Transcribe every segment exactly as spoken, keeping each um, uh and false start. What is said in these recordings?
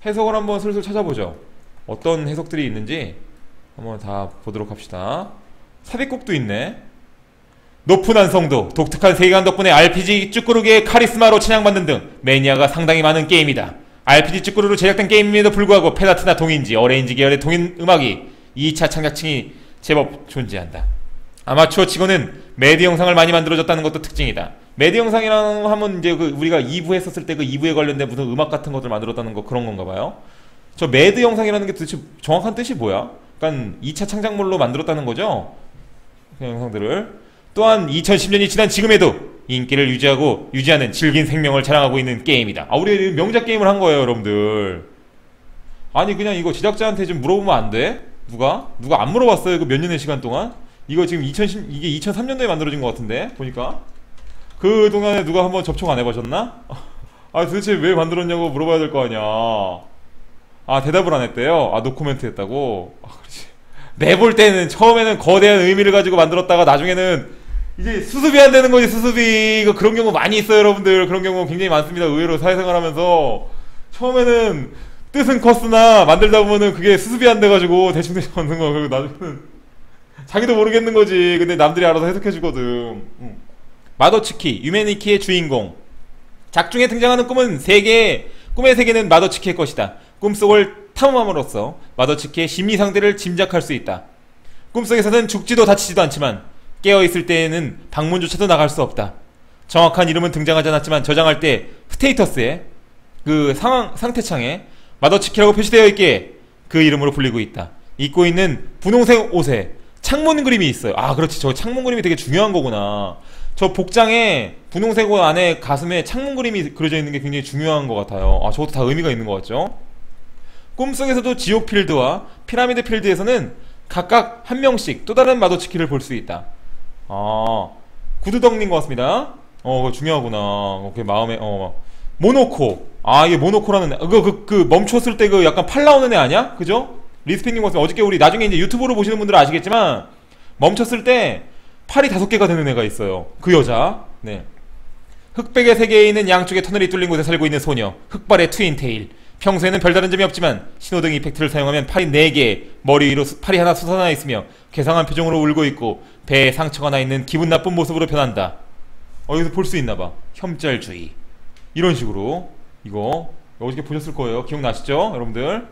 해석을 한번 슬슬 찾아보죠. 어떤 해석들이 있는지 한번 다 보도록 합시다. 삽입곡도 있네. 높은 완성도, 독특한 세계관 덕분에 알피지 쭈꾸루기의 카리스마로 찬양받는 등 매니아가 상당히 많은 게임이다. 알피지 쭈꾸루로 제작된 게임임에도 불구하고 페다트나 동인지, 어레인지 계열의 동인 음악이 이 차 창작층이 제법 존재한다. 아마추어 치고는 매드 영상을 많이 만들어줬다는 것도 특징이다. 매드 영상이라고 하면 이제 그 우리가 이 부 했었을 때 그 이 부에 관련된 무슨 음악 같은 것들 만들었다는 거 그런 건가 봐요. 저 매드 영상이라는 게 도대체 정확한 뜻이 뭐야? 그러니까 이 차 창작물로 만들었다는 거죠? 그 영상들을. 또한 이천십 년이 지난 지금에도 인기를 유지하고 유지하는 질긴 생명을 자랑하고 있는 게임이다. 아, 우리 명작 게임을 한 거예요, 여러분들. 아니 그냥 이거 제작자한테 좀 물어보면 안 돼? 누가? 누가 안 물어봤어요? 그 몇 년의 시간 동안? 이거 지금 이천십, 이게 이천삼 년도에 만들어진 것 같은데 보니까 그 동안에 누가 한번 접촉 안 해보셨나? 아 도대체 왜 만들었냐고 물어봐야 될 거 아니야. 아 대답을 안 했대요. 아 노코멘트 했다고. 아 그렇지. 내볼 때는 처음에는 거대한 의미를 가지고 만들었다가 나중에는 이제 수습이 안 되는 거지. 수습이 이거 그런 경우 많이 있어요, 여러분들. 그런 경우 굉장히 많습니다. 의외로 사회생활하면서 처음에는 뜻은 컸으나 만들다 보면은 그게 수습이 안 돼가지고 대충대충 만든 거. 그리고 나중에는 자기도 모르겠는 거지. 근데 남들이 알아서 해석해주거든. 응. 마더츠키, 유메니키의 주인공. 작중에 등장하는 꿈은 세계, 꿈의 세계는 마더츠키의 것이다. 꿈속을 탐험함으로써 마더츠키의 심리상태를 짐작할 수 있다. 꿈속에서는 죽지도 다치지도 않지만 깨어있을 때에는 방문조차도 나갈 수 없다. 정확한 이름은 등장하지 않았지만 저장할 때 스테이터스에 그 상황, 상태창에 마더츠키라고 표시되어 있기에 그 이름으로 불리고 있다. 입고 있는 분홍색 옷에 창문 그림이 있어요. 아 그렇지, 저 창문 그림이 되게 중요한 거구나. 저 복장에 분홍색 옷 안에 가슴에 창문 그림이 그려져 있는 게 굉장히 중요한 것 같아요. 아 저것도 다 의미가 있는 것 같죠? 꿈속에서도 지옥 필드와 피라미드 필드에서는 각각 한 명씩 또 다른 마더츠키를 볼 수 있다. 아 구두덩님 것 같습니다. 어 그거 중요하구나. 어, 그 마음에 어 모노코. 아 이게 모노코라는 애. 그거 그, 그 멈췄을 때 그 약간 팔 나오는 애 아니야? 그죠? 리스펙님 것 같습니다. 어저께 우리 나중에 이제 유튜브로 보시는 분들은 아시겠지만 멈췄을 때 팔이 다섯 개가 되는 애가 있어요. 그 여자. 네. 흑백의 세계에 있는 양쪽에 터널이 뚫린 곳에 살고 있는 소녀. 흑발의 트윈테일. 평소에는 별다른 점이 없지만 신호등 이펙트를 사용하면 팔이 네 개, 머리 위로 팔이 하나 솟아나 있으며 괴상한 표정으로 울고 있고 배에 상처가 나 있는 기분 나쁜 모습으로 변한다. 어, 여기서 볼 수 있나봐. 혐짤주의. 이런 식으로. 이거 어저께 보셨을 거예요. 기억나시죠? 여러분들.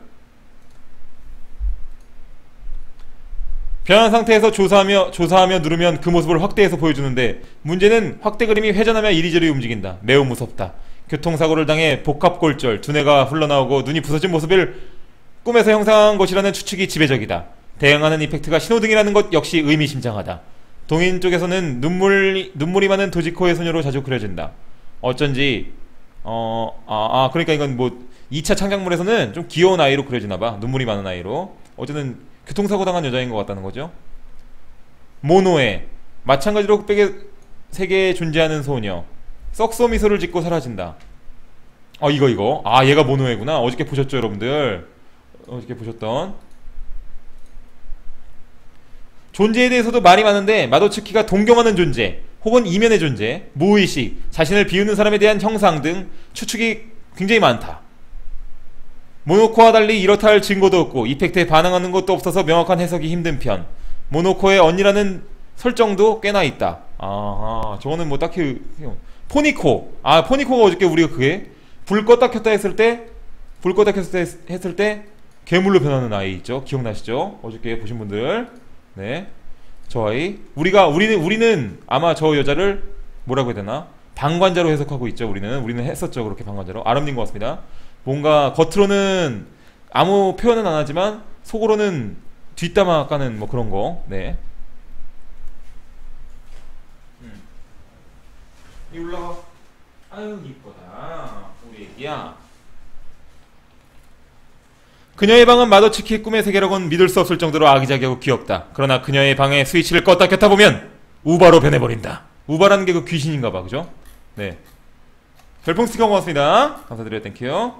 변한 상태에서 조사하며 조사하며 누르면 그 모습을 확대해서 보여주는데 문제는 확대 그림이 회전하며 이리저리 움직인다. 매우 무섭다. 교통사고를 당해 복합골절, 두뇌가 흘러나오고 눈이 부서진 모습을 꿈에서 형상한 것이라는 추측이 지배적이다. 대응하는 이펙트가 신호등이라는 것 역시 의미심장하다. 동인 쪽에서는 눈물, 눈물이 많은 도지코의 소녀로 자주 그려진다. 어쩐지 어... 아, 아 그러니까 이건 뭐 이 차 창작물에서는 좀 귀여운 아이로 그려지나봐. 눈물이 많은 아이로. 어쨌든 교통사고 당한 여자인 것 같다는 거죠. 모노에 마찬가지로 흑백의 세계에 존재하는 소녀. 썩소 미소를 짓고 사라진다. 어 이거 이거 아 얘가 모노에구나. 어저께 보셨죠 여러분들? 어저께 보셨던 존재에 대해서도 말이 많은데 마도츠키가 동경하는 존재 혹은 이면의 존재, 무의식, 자신을 비우는 사람에 대한 형상 등 추측이 굉장히 많다. 모노코와 달리 이렇다 할 증거도 없고 이펙트에 반응하는 것도 없어서 명확한 해석이 힘든 편. 모노코의 언니라는 설정도 꽤나 있다. 아하 저거는 뭐 딱히 포니코. 아 포니코가 어저께 우리가 그게 불 껐다 켰다 했을 때 불 껐다 켰다 했을 때 괴물로 변하는 아이 있죠. 기억나시죠? 어저께 보신 분들. 네. 저 아이. 우리가 우리는 우리는 아마 저 여자를 뭐라고 해야 되나? 방관자로 해석하고 있죠. 우리는 우리는 했었죠. 그렇게 방관자로. 아름님 것 같습니다. 뭔가 겉으로는 아무 표현은 안 하지만 속으로는 뒷담화 까는 뭐 그런 거. 네. 이 올라가. 아유 이쁘다 우리 애기야. 그녀의 방은 마더츠키의 꿈의 세계라고는 믿을 수 없을 정도로 아기자기하고 귀엽다. 그러나 그녀의 방에 스위치를 껐다 켰다 보면 우바로 변해버린다. 우바라는 게 그 귀신인가봐. 그죠? 네. 별풍 스티커 고맙습니다. 감사드려요. 땡큐.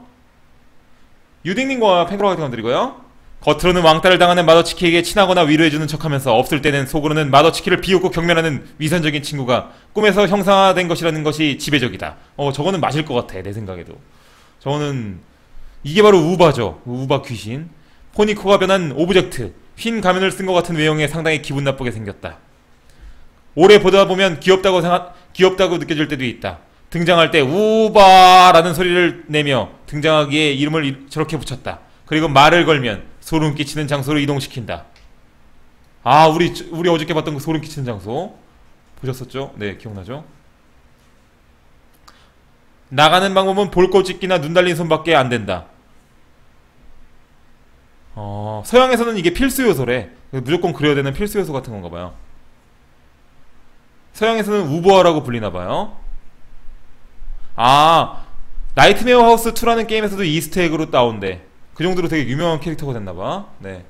유딩님과 팬클럽 감사드리고요. 겉으로는 왕따를 당하는 마더치키에게 친하거나 위로해주는 척하면서 없을 때는 속으로는 마더치키를 비웃고 경멸하는 위선적인 친구가 꿈에서 형상화된 것이라는 것이 지배적이다. 어 저거는 맞을 것 같아. 내 생각에도. 저거는 이게 바로 우바죠. 우바 귀신. 포니코가 변한 오브젝트. 흰 가면을 쓴 것 같은 외형에 상당히 기분 나쁘게 생겼다. 오래 보다 보면 귀엽다고 생각, 귀엽다고 느껴질 때도 있다. 등장할 때 우바라는 소리를 내며 등장하기에 이름을 저렇게 붙였다. 그리고 말을 걸면 소름 끼치는 장소로 이동시킨다. 아, 우리 우리 어저께 봤던 그 소름 끼치는 장소 보셨었죠? 네, 기억나죠? 나가는 방법은 볼꽃 찍기나 눈 달린 손밖에 안 된다. 어, 서양에서는 이게 필수 요소래. 무조건 그려야 되는 필수 요소 같은 건가 봐요. 서양에서는 우버라고 불리나 봐요. 아, 나이트메어 하우스 투라는 게임에서도 이스트에그로 따온대. 그 정도로 되게 유명한 캐릭터가 됐나봐. 네,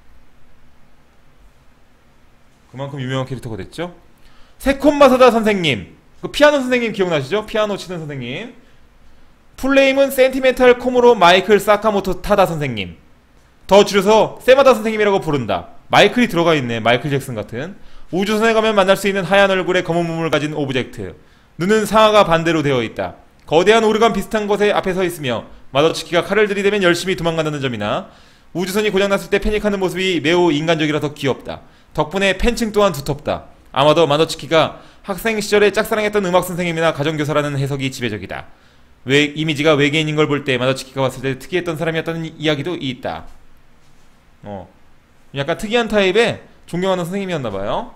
그만큼 유명한 캐릭터가 됐죠. 세콘 마사다 선생님, 그 피아노 선생님 기억나시죠? 피아노 치는 선생님. 풀네임은 센티멘탈 코모로 마이클 사카모토 타다 선생님. 더 줄여서 세마다 선생님이라고 부른다. 마이클이 들어가 있네. 마이클 잭슨 같은. 우주선에 가면 만날 수 있는 하얀 얼굴에 검은 몸을 가진 오브젝트. 눈은 상하가 반대로 되어 있다. 거대한 오르간 비슷한 곳에 앞에 서 있으며 마더치키가 칼을 들이대면 열심히 도망간다는 점이나 우주선이 고장났을 때 패닉하는 모습이 매우 인간적이라서 귀엽다. 덕분에 팬층 또한 두텁다. 아마도 마더치키가 학생 시절에 짝사랑했던 음악 선생님이나 가정교사라는 해석이 지배적이다. 외, 이미지가 외계인인 걸 볼 때 마더치키가 봤을 때 특이했던 사람이었다는 이야기도 있다. 어, 약간 특이한 타입의 존경하는 선생님이었나봐요.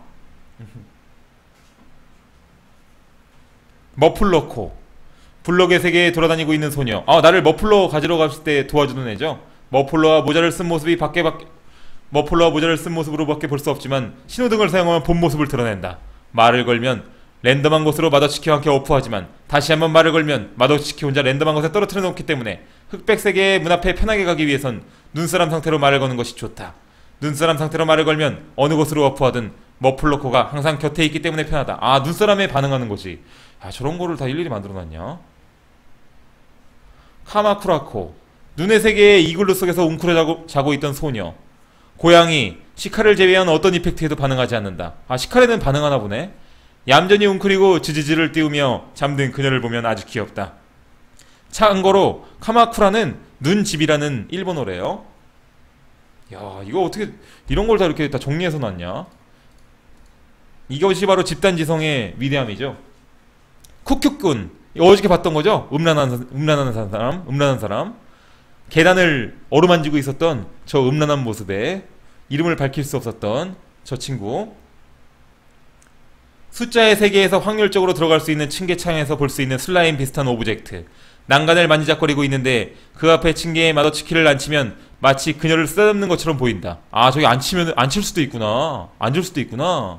머플러코. 블럭의 세계에 돌아다니고 있는 소녀. 아, 나를 머플러 가지러 갔을 때 도와주는 애죠. 머플러와 모자를 쓴 모습이 밖에 밖에 머플러와 모자를 쓴 모습으로밖에 볼 수 없지만 신호등을 사용하면 본 모습을 드러낸다. 말을 걸면 랜덤한 곳으로 마더치키와 함께 어프하지만 다시 한번 말을 걸면 마더치키 혼자 랜덤한 곳에 떨어뜨려 놓기 때문에 흑백 세계의 문 앞에 편하게 가기 위해선 눈사람 상태로 말을 거는 것이 좋다. 눈사람 상태로 말을 걸면 어느 곳으로 어프하든 머플러코가 항상 곁에 있기 때문에 편하다. 아, 눈사람에 반응하는 거지. 아, 저런 거를 다 일일이 만들어놨냐? 카마쿠라코. 눈의 세계의 이글루 속에서 웅크려 자고, 자고 있던 소녀. 고양이. 시카를 제외한 어떤 이펙트에도 반응하지 않는다. 아, 시카에는 반응하나 보네. 얌전히 웅크리고 지지지를 띄우며 잠든 그녀를 보면 아주 귀엽다. 참고로 카마쿠라는 눈집이라는 일본어래요. 야, 이거 어떻게 이런 걸 다 이렇게 다 정리해서 놨냐? 이것이 바로 집단지성의 위대함이죠. 쿠큐꾼. 어저께 봤던 거죠? 음란한, 음란한 사람, 음란한 사람. 계단을 어루만지고 있었던 저 음란한 모습에 이름을 밝힐 수 없었던 저 친구. 숫자의 세계에서 확률적으로 들어갈 수 있는 층계창에서 볼 수 있는 슬라임 비슷한 오브젝트. 난간을 만지작거리고 있는데 그 앞에 층계에 마더치키를 앉히면 마치 그녀를 쓰다듬는 것처럼 보인다. 아, 저기 앉히면 앉힐 수도 있구나. 앉을 수도 있구나.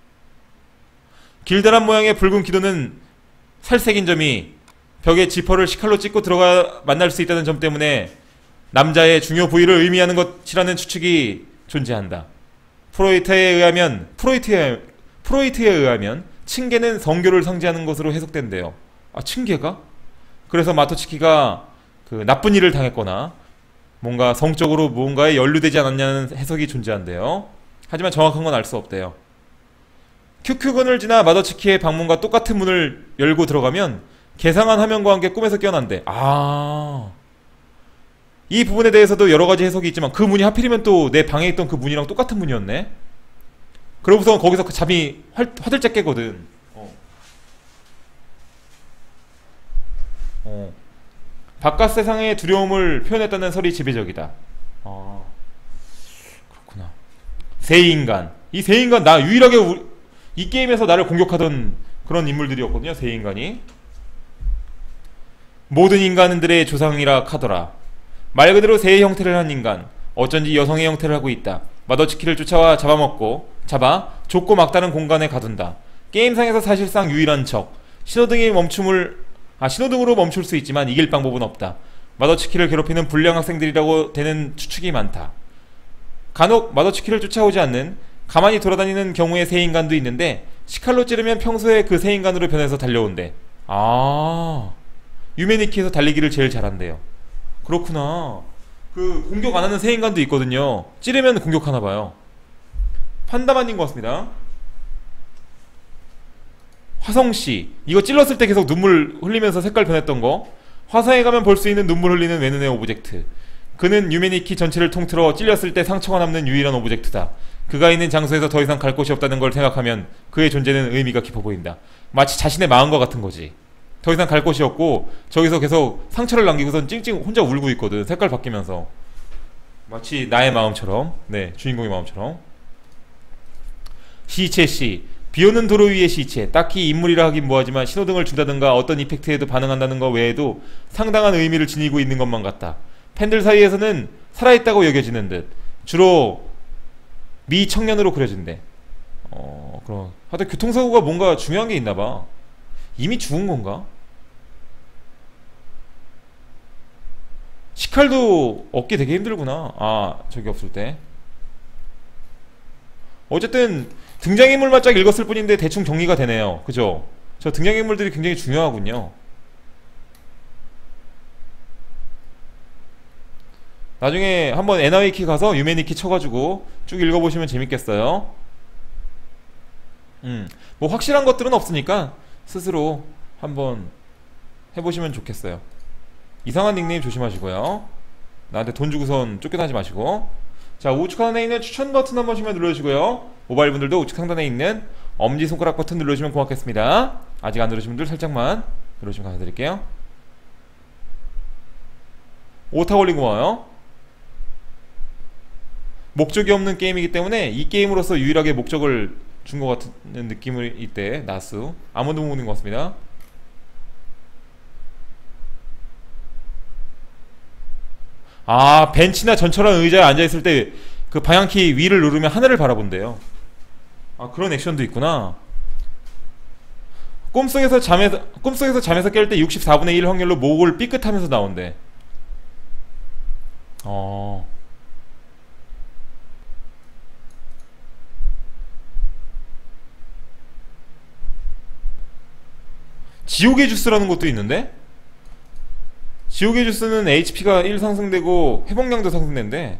길다란 모양의 붉은 기도는 살색인 점이 벽에 지퍼를 시칼로 찍고 들어가 만날 수 있다는 점 때문에 남자의 중요 부위를 의미하는 것이라는 추측이 존재한다. 프로이트에 의하면 프로이트에 프로이트에 의하면 층계는 성교를 상징하는 것으로 해석된대요. 아, 층계가? 그래서 마토치키가 그 나쁜 일을 당했거나 뭔가 성적으로 무언가에 연루되지 않았냐는 해석이 존재한대요. 하지만 정확한 건 알 수 없대요. 큐큐건을 지나 마더치키의 방문과 똑같은 문을 열고 들어가면 개상한 화면과 함께 꿈에서 깨어난대. 아, 이 부분에 대해서도 여러가지 해석이 있지만 그 문이 하필이면 또 내 방에 있던 그 문이랑 똑같은 문이었네. 그러고서 거기서 그 잠이 활, 화들짝 깨거든. 어. 어. 바깥 세상의 두려움을 표현했다는 설이 지배적이다. 아, 그렇구나. 새인간. 이 새인간, 나 유일하게 우리, 이 게임에서 나를 공격하던 그런 인물들이었거든요. 새인간이. 모든 인간들의 조상이라 카더라. 말 그대로 새의 형태를 한 인간. 어쩐지 여성의 형태를 하고 있다. 마더치키를 쫓아와 잡아먹고 잡아 좁고 막다른 공간에 가둔다. 게임상에서 사실상 유일한 적. 신호등이 멈춤을 아 신호등으로 멈출 수 있지만 이길 방법은 없다. 마더치키를 괴롭히는 불량 학생들이라고 되는 추측이 많다. 간혹 마더치키를 쫓아오지 않는 가만히 돌아다니는 경우의 새인간도 있는데 시칼로 찌르면 평소에 그 새인간으로 변해서 달려온대. 아, 유메니키에서 달리기를 제일 잘한대요. 그렇구나. 그 공격 안 하는 새인간도 있거든요. 찌르면 공격하나봐요. 판다만인 것 같습니다. 화성씨. 이거 찔렀을 때 계속 눈물 흘리면서 색깔 변했던 거. 화성에 가면 볼 수 있는 눈물 흘리는 외눈의 오브젝트. 그는 유메니키 전체를 통틀어 찔렸을 때 상처가 남는 유일한 오브젝트다. 그가 있는 장소에서 더 이상 갈 곳이 없다는 걸 생각하면 그의 존재는 의미가 깊어 보인다. 마치 자신의 마음과 같은 거지. 더 이상 갈 곳이 없고 저기서 계속 상처를 남기고선 찡찡 혼자 울고 있거든. 색깔 바뀌면서 마치 나의 마음처럼. 네, 주인공의 마음처럼. 시체씨. 비오는 도로 위의 시체. 딱히 인물이라 하긴 뭐하지만 신호등을 준다든가 어떤 이펙트에도 반응한다는 것 외에도 상당한 의미를 지니고 있는 것만 같다. 팬들 사이에서는 살아있다고 여겨지는 듯. 주로 미 청년으로 그려진대. 어, 그럼 하여튼 교통사고가 뭔가 중요한 게 있나봐. 이미 죽은 건가? 시칼도 얻기 되게 힘들구나. 아, 저기 없을 때. 어쨌든 등장인물만 쫙 읽었을 뿐인데 대충 정리가 되네요. 그죠? 저 등장인물들이 굉장히 중요하군요. 나중에 한번 에나위키 가서 유메니키 쳐가지고 쭉 읽어보시면 재밌겠어요. 음, 뭐 확실한 것들은 없으니까 스스로 한번 해보시면 좋겠어요. 이상한 닉네임 조심하시고요. 나한테 돈 주고선 쫓겨나지 마시고. 자, 우측 하단에 있는 추천 버튼 한 번씩만 눌러주시고요. 모바일 분들도 우측 상단에 있는 엄지손가락 버튼 눌러주시면 고맙겠습니다. 아직 안 누르신 분들 살짝만 눌러주시면 감사드릴게요. 오타 올린 고마워요. 목적이 없는 게임이기 때문에 이 게임으로서 유일하게 목적을 준 것 같은 느낌을 이때 나스 아무도 못 먹는 것 같습니다. 아, 벤치나 전철한 의자에 앉아있을 때 그 방향키 위를 누르면 하늘을 바라본대요. 아, 그런 액션도 있구나. 꿈속에서 잠에서 꿈속에서 잠에서 깰 때 육십사분의 일 확률로 목을 삐끗하면서 나온대. 어. 지옥의 주스라는 것도 있는데? 지옥의 주스는 에이치피가 일 상승되고 회복량도 상승된대.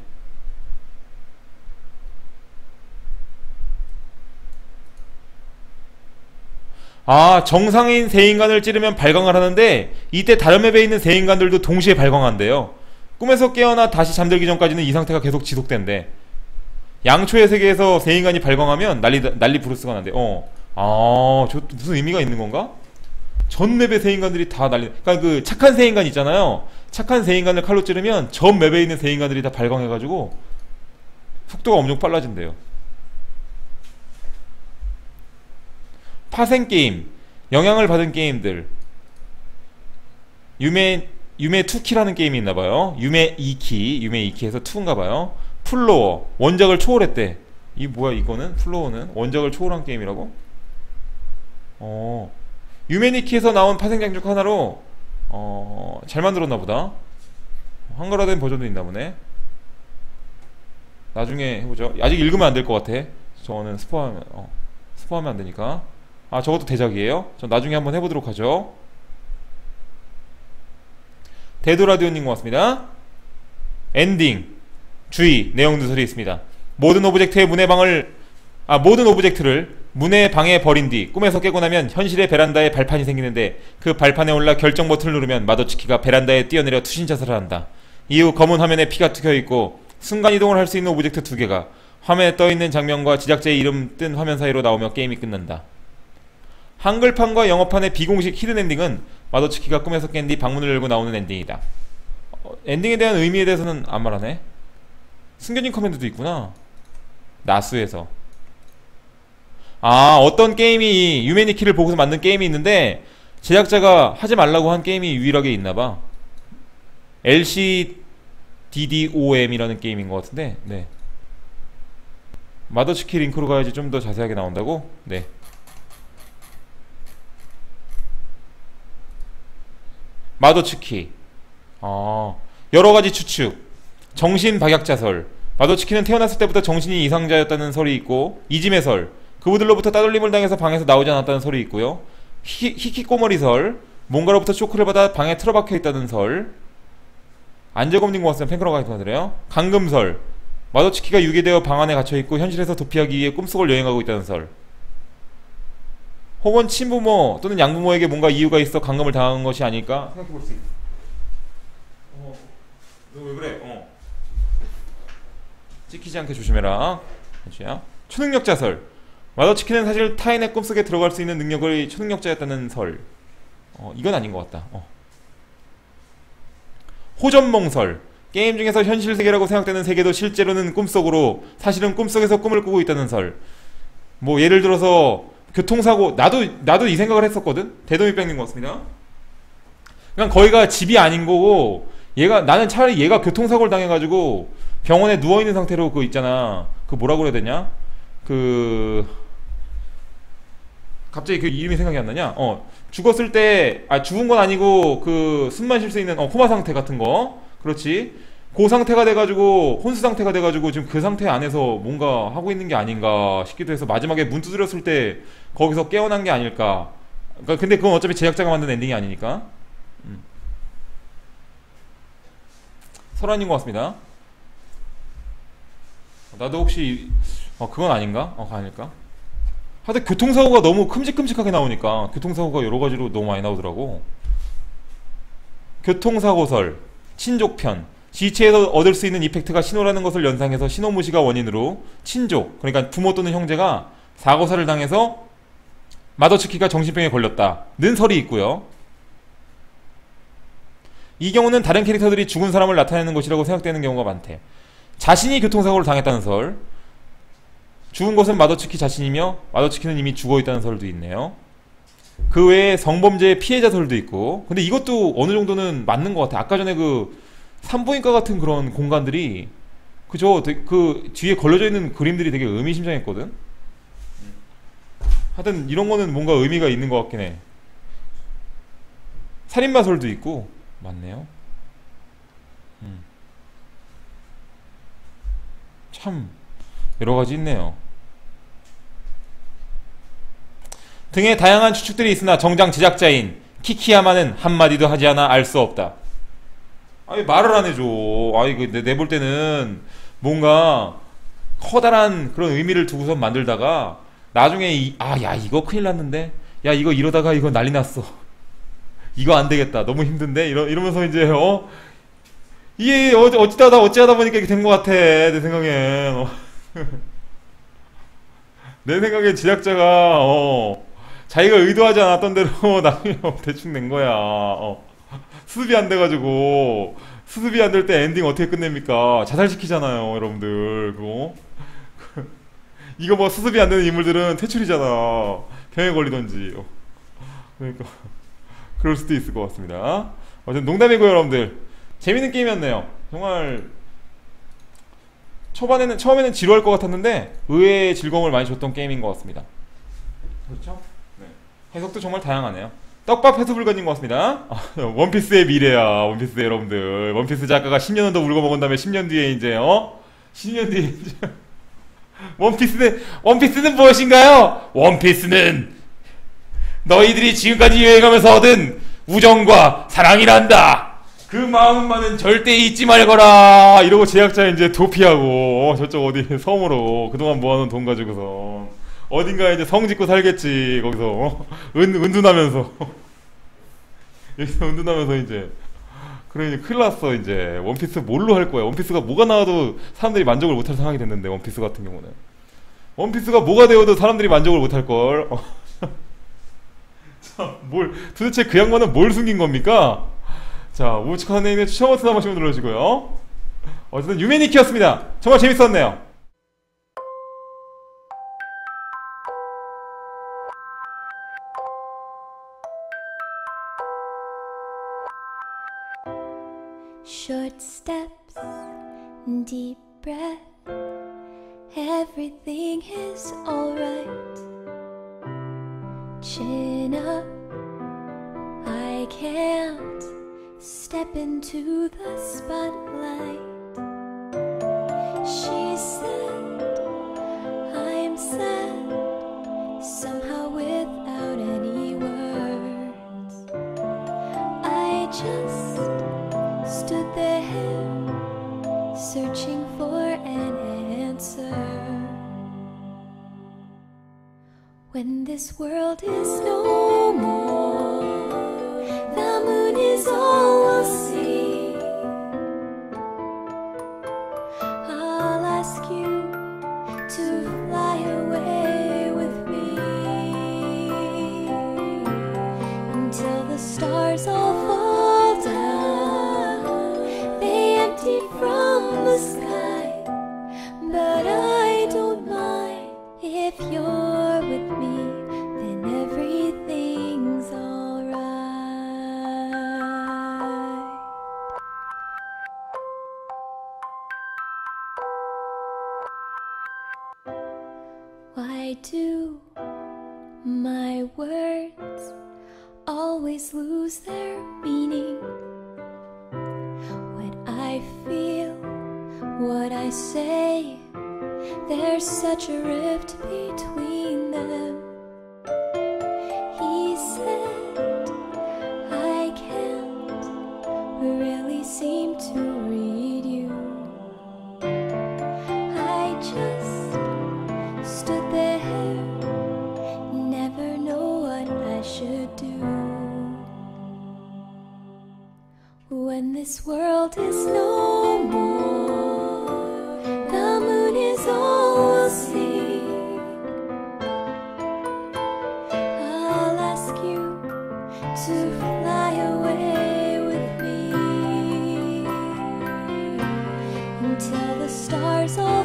아, 정상인 새인간을 찌르면 발광을 하는데 이때 다른 맵에 있는 새인간들도 동시에 발광한대요. 꿈에서 깨어나 다시 잠들기 전까지는 이 상태가 계속 지속된대. 양초의 세계에서 새인간이 발광하면 난리, 난리 브루스가 난대. 어. 아, 저 무슨 의미가 있는 건가? 전 맵의 새인간들이 다 난리. 그러니까 그 착한 새인간 있잖아요. 착한 새인간을 칼로 찌르면 전 맵에 있는 새인간들이 다 발광해가지고 속도가 엄청 빨라진대요. 파생게임, 영향을 받은 게임들. 유메 유메 투키라는 게임이 있나봐요. 유메 이키, 유메 이키에서 투인가봐요. 플로어, 원작을 초월했대. 이 뭐야 이거는? 플로어는 원작을 초월한 게임이라고? 어, 유메니키에서 나온 파생장 중 하나로 어, 잘 만들었나보다. 한글화된 버전도 있나보네. 나중에 해보죠. 아직 읽으면 안 될 것 같아. 저는 스포하면 어, 스포하면 안 되니까. 아, 저것도 대작이에요? 전 나중에 한번 해보도록 하죠. 대도라디오님 고맙습니다. 엔딩 주의 내용 누설이 있습니다. 모든 오브젝트의 문의 방을 아 모든 오브젝트를 문의 방에 버린 뒤 꿈에서 깨고 나면 현실의 베란다에 발판이 생기는데 그 발판에 올라 결정 버튼을 누르면 마도츠키가 베란다에 뛰어내려 투신 자살을 한다. 이후 검은 화면에 피가 튀겨있고 순간이동을 할 수 있는 오브젝트 두 개가 화면에 떠있는 장면과 제작자의 이름 뜬 화면 사이로 나오며 게임이 끝난다. 한글판과 영어판의 비공식 히든 엔딩은 마도츠키가 꿈에서 깬 뒤 방문을 열고 나오는 엔딩이다. 어, 엔딩에 대한 의미에 대해서는 안 말하네. 숨겨진 커맨드도 있구나. 나스에서. 아, 어떤 게임이 유메니키를 보고서 만든 게임이 있는데 제작자가 하지 말라고 한 게임이 유일하게 있나봐. 엘씨디디오엠이라는 게임인 것 같은데, 네. 마도츠키 링크로 가야지 좀 더 자세하게 나온다고? 네. 마도츠키. 아, 여러가지 추측. 정신박약자설. 마도츠키는 태어났을 때부터 정신이 이상자였다는 설이 있고, 이짐의 설. 그부들로부터 따돌림을 당해서 방에서 나오지 않았다는 설이 있고요. 히, 히키꼬머리 설. 뭔가로부터 쇼크를 받아 방에 틀어박혀 있다는 설. 안재검님 고맙습니다. 팬클럽 가입하드려요. 강금설. 마도츠키가 유괴되어 방 안에 갇혀있고 현실에서 도피하기 위해 꿈속을 여행하고 있다는 설. 혹은 친부모 또는 양부모에게 뭔가 이유가 있어 감금을 당한 것이 아닐까 생각해볼 수 있다. 너 왜 그래? 어. 찍히지 않게 조심해라. 그치야? 초능력자설. 마더치킨은 사실 타인의 꿈속에 들어갈 수 있는 능력의 초능력자였다는 설. 어, 이건 아닌 것 같다. 어. 호전몽설. 게임 중에서 현실 세계라고 생각되는 세계도 실제로는 꿈속으로, 사실은 꿈속에서 꿈을 꾸고 있다는 설. 뭐 예를 들어서 교통사고, 나도 나도 이 생각을 했었거든. 대도미병인 것 같습니다. 그냥 거기가 집이 아닌 거고, 얘가, 나는 차라리 얘가 교통사고를 당해가지고 병원에 누워있는 상태로 그 있잖아, 그 뭐라고 그래야 되냐, 그 갑자기 그 이름이 생각이 안 나냐. 어 죽었을 때, 아 죽은 건 아니고 그 숨만 쉴 수 있는 어 코마 상태 같은 거. 그렇지. 그 상태가 돼가지고 혼수 상태가 돼가지고 지금 그 상태 안에서 뭔가 하고 있는 게 아닌가 싶기도 해서, 마지막에 문 두드렸을 때 거기서 깨어난 게 아닐까. 그러니까 근데 그건 어차피 제작자가 만든 엔딩이 아니니까. 음. 설아닌 것 같습니다. 나도 혹시 어 그건 아닌가? 어 아닐까? 하여튼 교통사고가 너무 큼직큼직하게 나오니까, 교통사고가 여러가지로 너무 많이 나오더라고. 교통사고설 친족편. 지체에서 얻을 수 있는 이펙트가 신호라는 것을 연상해서 신호무시가 원인으로 친족, 그러니까 부모 또는 형제가 사고사를 당해서 마더치키가 정신병에 걸렸다는 설이 있고요. 이 경우는 다른 캐릭터들이 죽은 사람을 나타내는 것이라고 생각되는 경우가 많대. 자신이 교통사고를 당했다는 설. 죽은 것은 마더치키 자신이며 마더치키는 이미 죽어있다는 설도 있네요. 그 외에 성범죄의 피해자 설도 있고. 근데 이것도 어느 정도는 맞는 것 같아. 아까 전에 그 산부인과 같은 그런 공간들이, 그저 그 뒤에 걸려져 있는 그림들이 되게 의미심장했거든. 하여튼 이런 거는 뭔가 의미가 있는 것 같긴 해. 살인마설도 있고. 맞네요. 음. 참 여러가지 있네요. 등의 다양한 추측들이 있으나 정작 제작자인 키키야마는 한마디도 하지 않아 알 수 없다. 아니 말을 안 해줘. 아이 그 내 볼 때는 뭔가 커다란 그런 의미를 두고선 만들다가 나중에 아 야 이거 큰일 났는데, 야 이거 이러다가 이거 난리 났어, 이거 안 되겠다, 너무 힘든데, 이러, 이러면서 이제 어 이게 어, 어찌하다 어찌하다 보니까 이렇게 된 것 같아, 내 생각엔. 어. 내 생각엔 제작자가 어 자기가 의도하지 않았던 대로 나중에 대충 낸 거야. 어. 수습이 안 돼가지고, 수습이 안 될 때 엔딩 어떻게 끝냅니까? 자살시키잖아요, 여러분들. 그거 이거 뭐 수습이 안 되는 인물들은 퇴출이잖아, 병에 걸리던지. 어. 그러니까 그럴 수도 있을 것 같습니다. 어쨌든 농담이고요, 여러분들. 재밌는 게임이었네요. 정말 초반에는 처음에는 지루할 것 같았는데 의외의 즐거움을 많이 줬던 게임인 것 같습니다. 그렇죠? 네. 해석도 정말 다양하네요. 떡밥 해수불가인 것 같습니다. 아, 원피스의 미래야, 원피스 여러분들. 원피스 작가가 십 년은 더 울고 먹은 다음에 십 년 뒤에 이제 어? 십 년 뒤에 이제 원피스는 원피스는 무엇인가요? 원피스는 너희들이 지금까지 여행하면서 얻은 우정과 사랑이란다. 그 마음만은 절대 잊지 말거라. 이러고 제작자 이제 도피하고 어, 저쪽 어디 섬으로 그동안 모아놓은 돈 가지고서 어딘가에 이제 성 짓고 살겠지. 거기서 어? 은, 은둔하면서 여기서 은둔하면서 이제. 그러니 큰일 났어. 이제 원피스 뭘로 할 거야. 원피스가 뭐가 나와도 사람들이 만족을 못할 상황이 됐는데, 원피스 같은 경우는 원피스가 뭐가 되어도 사람들이 만족을 못할걸. 어. 자, 뭘 도대체 그 양반은 뭘 숨긴 겁니까? 자, 우측하네임의 추천 버튼 한 번씩 눌러주시고요. 어쨌든 유메니키였습니다. 정말 재밌었네요. Short steps, deep breath, everything is alright. Chin up, I can't step into the spotlight. She said, I'm sad, somehow without any words. I just stood there, searching for an answer. When this world is no more, the moon is all we'll see. ask you to fly away with me until the stars all fall down. They empty from the sky, but I don't mind. If you're with me, then everything's alright. Why do my words always lose their meaning? What I feel, what I say, there's such a rift between them. He said I can't really seem to read you. I just stood there, never know what I should do. When this world is no more, the moon is all we'll see. I'll ask you to fly away with me until the stars all